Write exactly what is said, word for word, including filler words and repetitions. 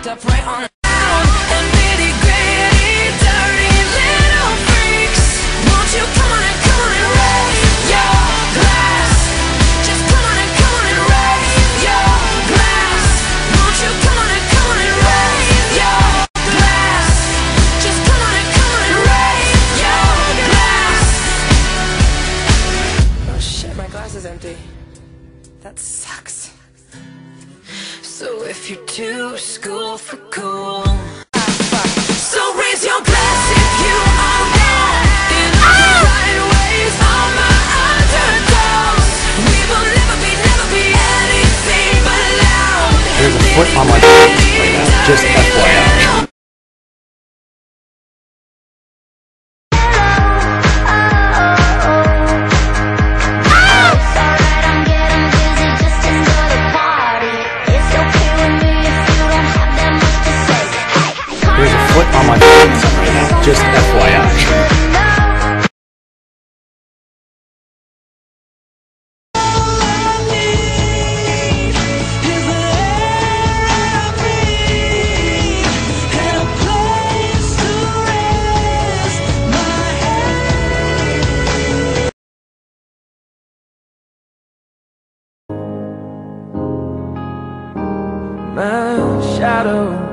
up right on the ground. And nitty gritty, dirty little freaks. Won't you come on and come on and raise your glass? Just come on and come on and raise your glass. Won't you come on and come on and raise your glass? Just come on and come on and raise your glass. Oh shit, my glass is empty. That sucks. So if you're too school for cool, so raise your glass if you are wrong. In all the right ways, all my underdogs. We will never be, never be anything but loud. There's a foot on my face right now, just F Y I. There's a foot on my face right now, just F Y I. My shadow